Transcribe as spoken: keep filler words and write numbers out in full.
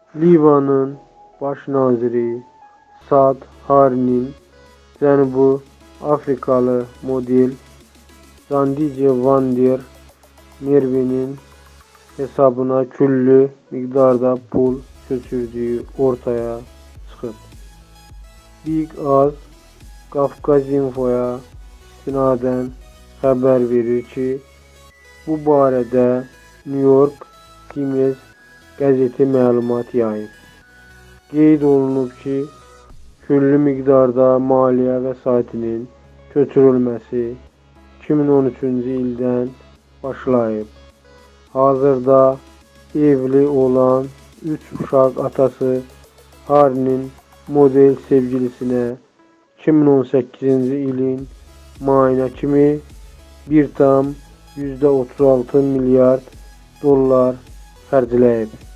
Livanın baş naziri Saad Hariri'nin Cənubi Afrikalı model Zandile van der Merwe'nin hesabına küllü miqdarda pul köçürdüyü ortaya çıxıb. Big Az Qafqazinfoya istinadən xəbər verir ki, bu barədə New York Times qəzeti məlumat yayıb. Qeyd olunub ki, küllü miqdarda maliyyə vəsaitinin köçürülməsi iki min on üçüncü ildən başlayıb. Hazırda evli olan üç uşaq atası Hariri'nin model sevgilisinə iki min on səkkizinci ilin mayına kimi bir tam yüzdə otuz altı milyard dollar xərcləyib.